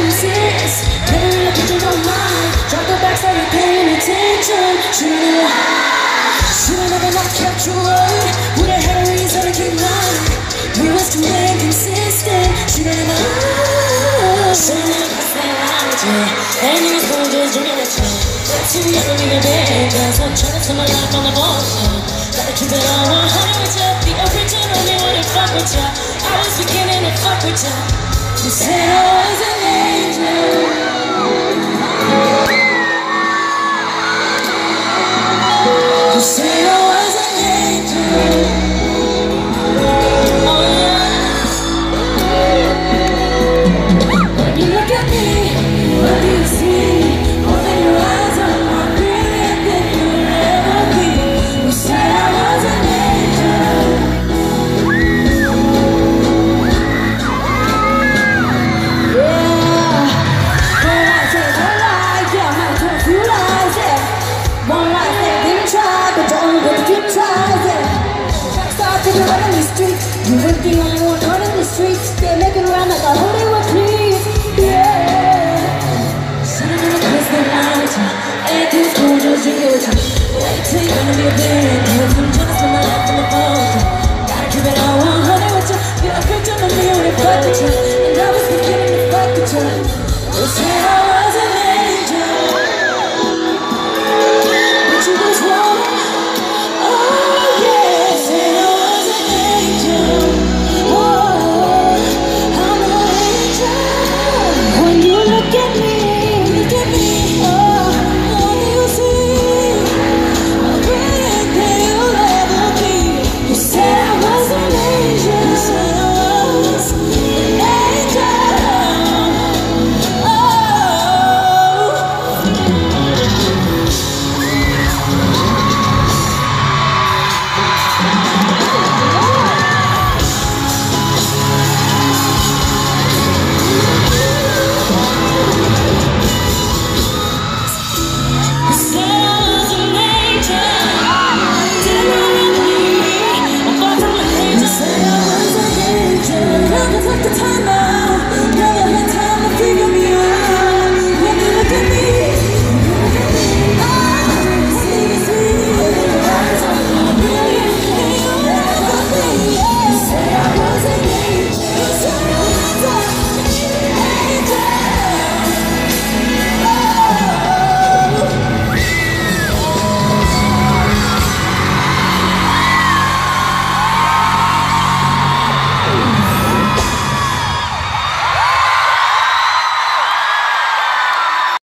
exist. Never look into my mind. Drop the back, started paying attention. Should've never not kept your word. Would've had a reason to keep lying. We was too inconsistent. Should've never crossed that line with you. And you was born just drinking with you. Too young to be a bad girl, so I'm trying to turn my life on the bullshit. Gotta keep it all 100 with you. The original me wouldn't fuck with you. I was beginning to fuck with you. You said I was an angel. You said I was an angel. Oh yeah. When you look at me, what do you see? Open your eyes, I'm more brilliant than you'll ever be. You said I was an angel. Yeah. One life, yeah, one life, yeah, I might tell a few lies, yeah. One life, yeah, didn't try, but don't with the good tries, yeah. Track star to the right on the street. You were the only one out in the streets. They're making around like a Hollywood, please. Yeah. Should've never crossed that line with you. Everything's cool, just drinking with you. Wait till you're gonna be a big girl. I'm jealous of my life in the phone. Gotta keep it all 100 with you. You're a picture of me when it fuck with you. And I was beginning to fuck with you. You said I